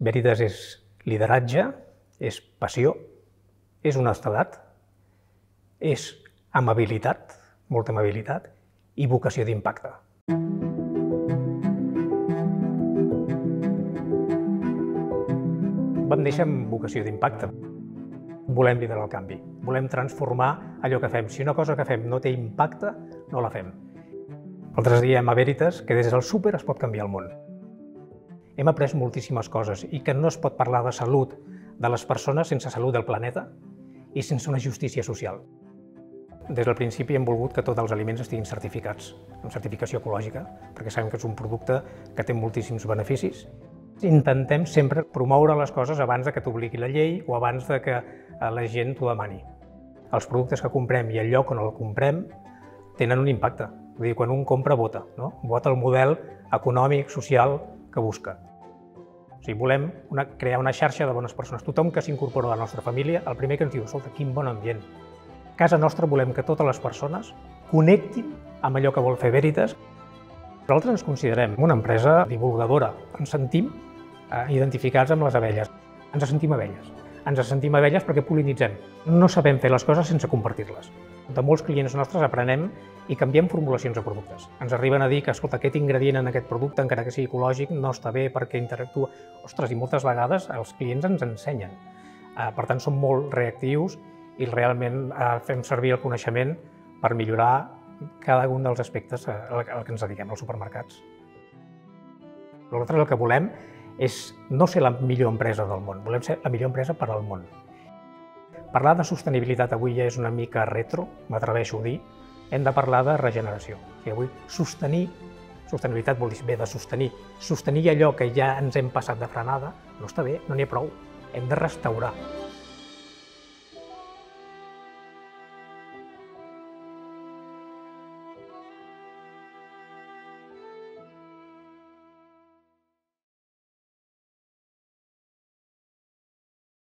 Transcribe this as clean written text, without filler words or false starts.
Veritas és lideratge, és passió, és honestedat, és amabilitat, molta amabilitat, i vocació d'impacte. Vam néixer amb vocació d'impacte. Volem liderar el canvi, volem transformar allò que fem. Si una cosa que fem no té impacte, no la fem. Nosaltres diem a Veritas que des del súper es pot canviar el món. Hem après moltíssimes coses i que no es pot parlar de salut de les persones sense salut del planeta i sense una justícia social. Des del principi hem volgut que tots els aliments estiguin certificats, amb certificació ecològica, perquè sabem que és un producte que té moltíssims beneficis. Intentem sempre promoure les coses abans que t'obligui la llei o abans que la gent t'ho demani. Els productes que comprem i el lloc on el comprem tenen un impacte. Vull dir, quan un compra, vota, no? Vota el model econòmic, social que busca. O sigui, volem crear una xarxa de bones persones. Tothom que s'incorpora a la nostra família, el primer que ens diu, escolta, quin bon ambient. A casa nostra volem que totes les persones connectin amb allò que vol fer Veritas. Nosaltres ens considerem una empresa divulgadora. Ens sentim identificats amb les abelles. Ens sentim abelles. Ens sentim abelles perquè pol·linitzem. No sabem fer les coses sense compartir-les. De molts clients nostres aprenem i canviem formulacions de productes. Ens arriben a dir que, escolta, aquest ingredient en aquest producte, encara que sigui ecològic, no està bé perquè interactua. Ostres, i moltes vegades els clients ens ensenyen. Per tant, som molt reactius i realment fem servir el coneixement per millorar cada un dels aspectes al que ens dediquem als supermercats. Nosaltres el que volem és no ser la millor empresa del món, volem ser la millor empresa per al món. Parlar de sostenibilitat avui ja és una mica retro, m'atreveixo a dir, hem de parlar de regeneració. I avui sostenibilitat vol dir bé de sostenir allò que ja ens hem passat de frenada, no està bé, no n'hi ha prou, hem de restaurar.